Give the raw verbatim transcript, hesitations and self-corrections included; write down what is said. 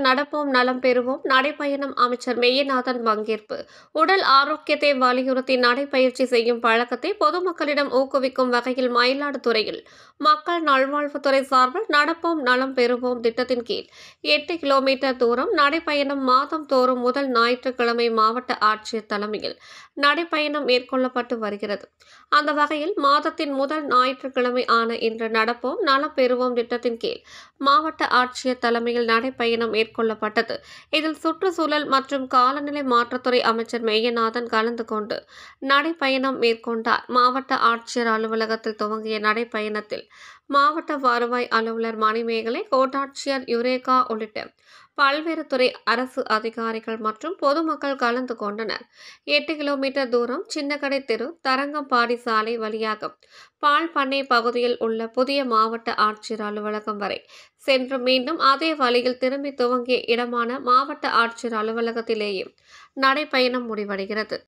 நடப்போம் நலம் பெறுவோம் நடைப்பயணம் அமைச்சர் மெய்யநாதன் பங்கேற்பு. உடல் ஆரோக்கியத்தை வலியுறுத்தி நடைப்பயிற்சி செய்யும் பழக்கத்தை பொதுமக்களிடம் ஊக்குவிக்கும் வகையில் மயிலாடுதுறையில் மக்கள் நல்வாழ்வுத்துறை சார்பில் நடப்போம் நலம் பெறுவோம் திட்டத்தின் கீழ் எட்டு கிலோமீட்டர் தூரம் நடைப்பயணம் மாதம் தோறும் முதல் ஞாயிற்றுக்கிழமை மாவட்ட ஆட்சியர் தலைமையில் நடைப்பயணம் மேற்கொள்ளப்பட்டு வருகிறது. அந்த வகையில் மாதத்தின் முதல் ஞாயிற்றுக்கிழமை ஆன இன்று நடப்போம் நலம் பெறுவோம் திட்டத்தின் கீழ் மாவட்ட ஆட்சியர் தலைமையில் நடைப்பயணம் மேற்கொள்ளப்பட்டது. இதில் சுற்றுச்சூழல் மற்றும் காலநிலை மாற்றத்துறை அமைச்சர் மெய்யநாதன் கலந்து கொண்டு நடைப்பயணம் மேற்கொண்டார். மாவட்ட ஆட்சியர் அலுவலகத்தில் துவங்கிய நடைப்பயணத்தில் மாவட்ட வருவாய் அலுவலர் மணிமேகலை, கோட்டாட்சியர் யுரேகா உள்ளிட்ட பல்வேறு துறை அரசு அதிகாரிகள் மற்றும் பொதுமக்கள் கலந்து கொண்டனர். எட்டு கிலோமீட்டர் தூரம் சின்னக்கடை தெரு, தரங்கம்பாடி சாலை வழியாக பால் பண்ணை பகுதியில் உள்ள புதிய மாவட்ட ஆட்சியர் அலுவலகம் வரை சென்று மீண்டும் அதே வழியில் திரும்பி துவங்கிய இடமான மாவட்ட ஆட்சியர் அலுவலகத்திலேயே நடைப்பயணம் முடிவடைகிறது.